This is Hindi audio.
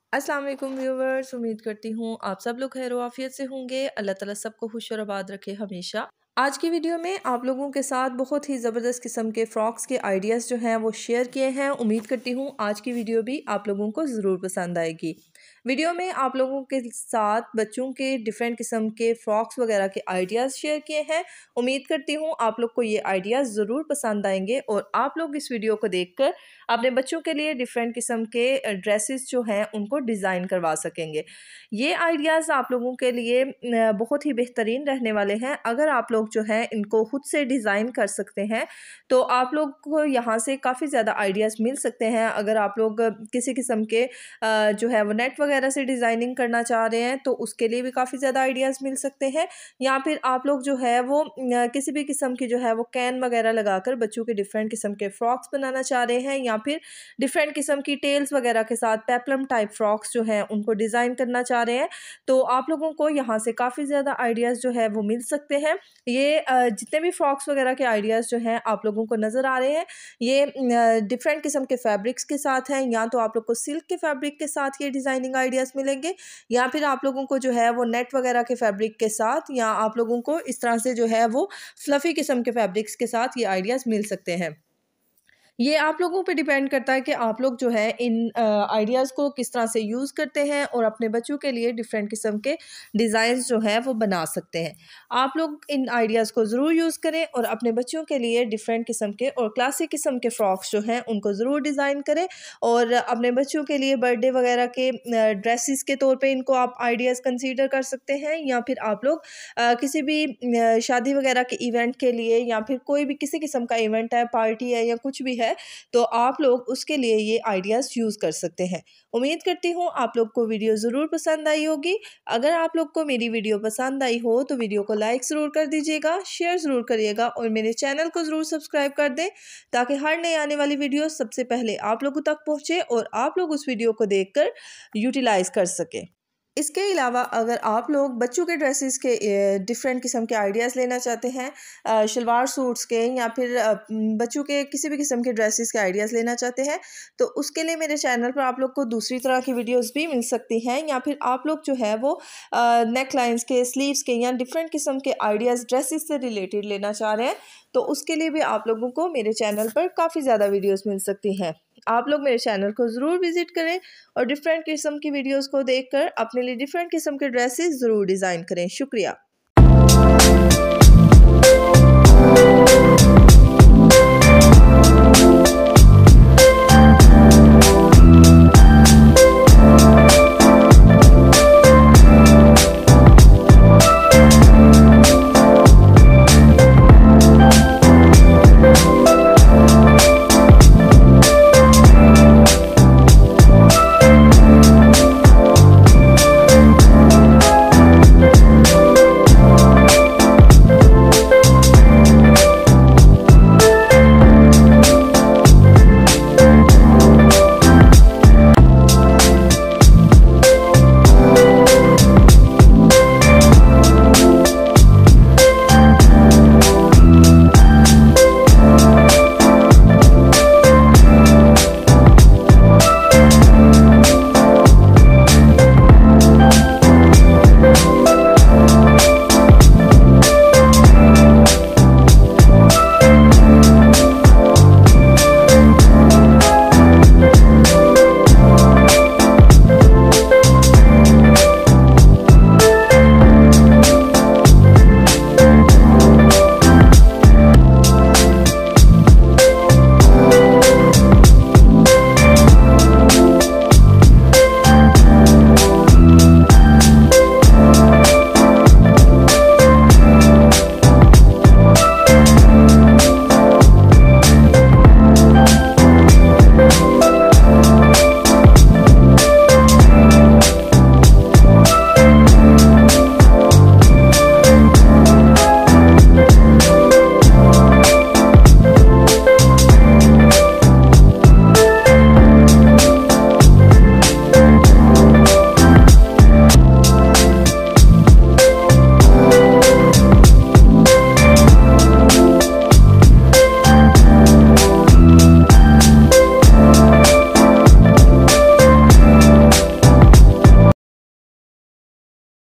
अस्सलाम वालेकुम व्यूवर्स, उम्मीद करती हूँ आप सब लोग खैर आफियत से होंगे। अल्लाह ताला सबको खुश और आबाद रखे हमेशा। आज की वीडियो में आप लोगों के साथ बहुत ही ज़बरदस्त किस्म के फ़्रॉक्स के आइडियाज़ जो हैं वो शेयर किए हैं। उम्मीद करती हूँ आज की वीडियो भी आप लोगों को ज़रूर पसंद आएगी। वीडियो में आप लोगों के साथ बच्चों के डिफरेंट किस्म के फ़्रॉक्स वगैरह के आइडियाज़ शेयर किए हैं। उम्मीद करती हूँ आप लोग को ये आइडियाज़ ज़रूर पसंद आएंगे और आप लोग इस वीडियो को देखकर अपने बच्चों के लिए डिफरेंट किस्म के ड्रेसेस जो हैं उनको डिज़ाइन करवा सकेंगे। ये आइडियाज़ आप लोगों के लिए बहुत ही बेहतरीन रहने वाले हैं। अगर आप लोग जो है इनको खुद से डिज़ाइन कर सकते हैं तो आप लोग को यहाँ से काफ़ी ज़्यादा आइडियाज़ मिल सकते हैं। अगर आप लोग किसी किस्म के जो है वो नेट वगैरह से डिज़ाइनिंग करना चाह रहे हैं तो उसके लिए भी काफ़ी ज़्यादा आइडियाज़ मिल सकते हैं। या फिर आप लोग जो है वो किसी भी किस्म की जो है वो कैन वगैरह लगाकर बच्चों के डिफरेंट किस्म के फ़्रॉक्स बनाना चाह रहे हैं या फिर डिफरेंट किस्म की टेल्स वगैरह के साथ पेप्लम टाइप फ्रॉक्स जो हैं उनको डिज़ाइन करना चाह रहे हैं तो आप लोगों को यहाँ से काफ़ी ज़्यादा आइडियाज़ जो है वो मिल सकते हैं। ये जितने भी फ्रॉक्स वगैरह के आइडियाज़ जो हैं आप लोगों को नज़र आ रहे हैं ये डिफरेंट किस्म के फैब्रिक्स के साथ हैं। या तो आप लोग को सिल्क के फैब्रिक के साथ ये डिज़ाइनिंग आइडियाज़ मिलेंगे या फिर आप लोगों को जो है वो नेट वगैरह के फैब्रिक के साथ या आप लोगों को इस तरह से जो है वो फ्लफ़ी किस्म के फैब्रिक्स के साथ ये आइडियाज़ मिल सकते हैं। ये आप लोगों पे डिपेंड करता है कि आप लोग जो है इन आइडियाज़ को किस तरह से यूज़ करते हैं और अपने बच्चों के लिए डिफरेंट किस्म के डिज़ाइंस जो हैं वो बना सकते हैं। आप लोग इन आइडियाज़ को ज़रूर यूज़ करें और अपने बच्चों के लिए डिफरेंट किस्म के और क्लासिक किस्म के फ़्रॉक्स जो हैं उनको ज़रूर डिज़ाइन करें और अपने बच्चों के लिए बर्थडे वगैरह के ड्रेसेस के तौर पे इनको आप आइडियाज़ कंसीडर कर सकते हैं। या फिर आप लोग किसी भी शादी वगैरह के इवेंट के लिए या फिर कोई भी किसी किस्म का इवेंट है, पार्टी है या कुछ भी है तो आप लोग उसके लिए ये आइडियाज़ यूज़ कर सकते हैं। उम्मीद करती हूँ आप लोग को वीडियो ज़रूर पसंद आई होगी। अगर आप लोग को मेरी वीडियो पसंद आई हो तो वीडियो को लाइक ज़रूर कर दीजिएगा, शेयर ज़रूर करिएगा और मेरे चैनल को ज़रूर सब्सक्राइब कर दें ताकि हर नई आने वाली वीडियो सबसे पहले आप लोगों तक पहुँचे और आप लोग उस वीडियो को देखकर यूटिलाइज़ कर सकें। इसके अलावा अगर आप लोग बच्चों के ड्रेसेस के डिफरेंट किस्म के आइडियाज़ लेना चाहते हैं, शलवार सूट्स के या फिर बच्चों के किसी भी किस्म के ड्रेसेस के आइडियाज़ लेना चाहते हैं तो उसके लिए मेरे चैनल पर आप लोग को दूसरी तरह की वीडियोस भी मिल सकती हैं। या फिर आप लोग जो है वो नेक लाइन्स के, स्लीव्स के या डिफरेंट किस्म के आइडियाज़ ड्रेसेस से रिलेटेड लेना चाह रहे हैं तो उसके लिए भी आप लोगों को मेरे चैनल पर काफ़ी ज़्यादा वीडियोज़ मिल सकती हैं। आप लोग मेरे चैनल को ज़रूर विज़िट करें और डिफरेंट किस्म की वीडियोस को देखकर अपने लिए डिफरेंट किस्म के ड्रेसेस ज़रूर डिज़ाइन करें। शुक्रिया।